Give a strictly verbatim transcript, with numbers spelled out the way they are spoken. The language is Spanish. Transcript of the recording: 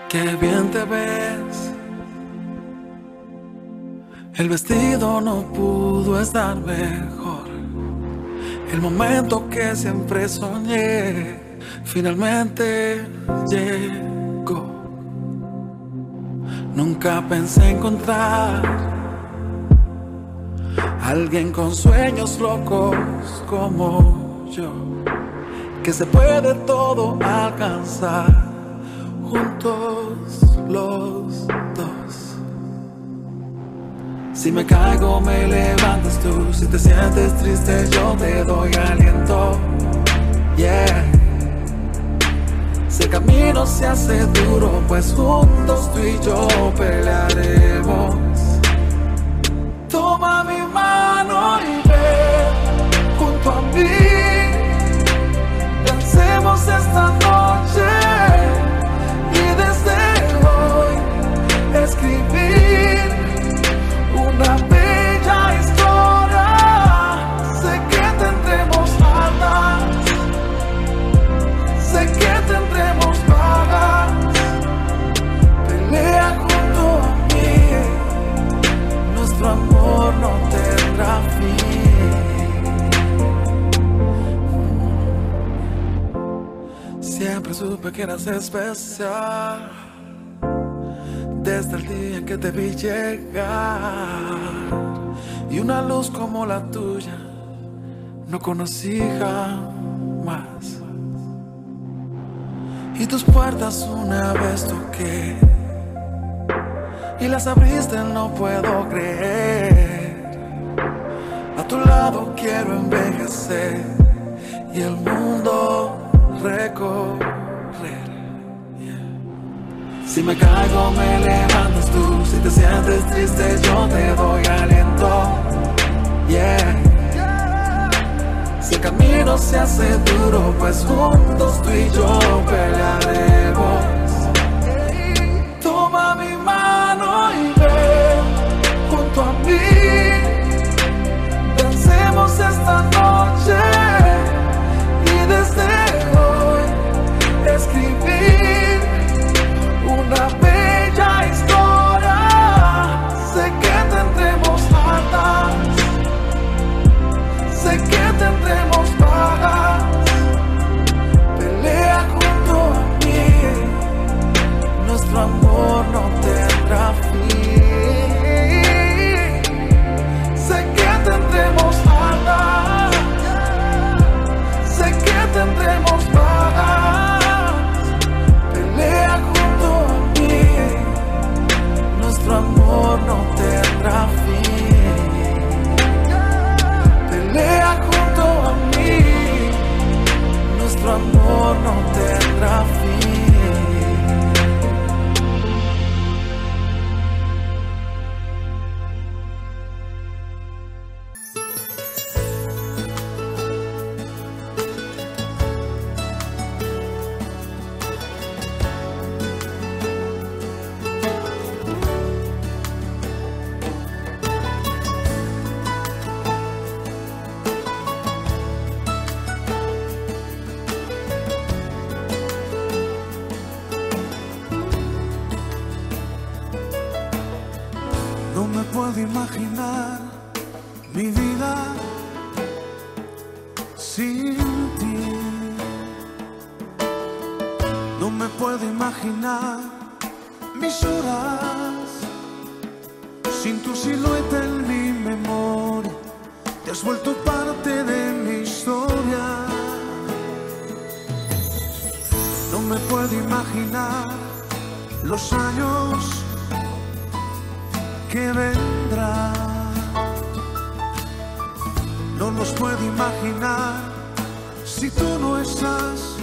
Qué bien te ves. El vestido no pudo estar mejor. El momento que siempre soñé finalmente llegó. Nunca pensé encontrar alguien con sueños locos como yo, que se puede todo alcanzar juntos los dos. Si me caigo me levantas tú, si te sientes triste yo te doy aliento. Yeah. Si el camino se hace duro, pues juntos tú y yo pelearemos. Toma mi mano y ven junto a mí, dancemos esta noche y desde hoy escribir una bella historia. Sé que tendremos alas, sé que tendremos vagas. Pelea junto a mí, nuestro amor no tendrá fin. Siempre supe que eras especial, desde el día en que te vi llegar. Y una luz como la tuya no conocí jamás. Y tus puertas una vez toqué y las abriste, no puedo creer. A tu lado quiero envejecer y el mundo recorrer. Si me caigo me levantas tú, si te sientes triste yo te doy aliento. Yeah. Si el camino se hace duro, pues juntos tú y yo pelearemos. Toma mi mano y ven junto a mí, dancemos esta noche y desde hoy escribir una bella historia. Sé que tendremos alas, sé que tendremos vagas. Pelea junto a mí, nuestro amor no tendrá fin. Sé que tendremos alas, sé que tendremos vagas. Pelea junto a mí, nuestro amor no tendrá fin. Pelea junto a mí, nuestro amor no tendrá fin. No me puedo imaginar mi vida sin ti. No me puedo imaginar mis horas sin tu silueta en mi memoria. Te has vuelto parte de mi historia. No me puedo imaginar los años que vendrá. No los puedo imaginar si tú no estás.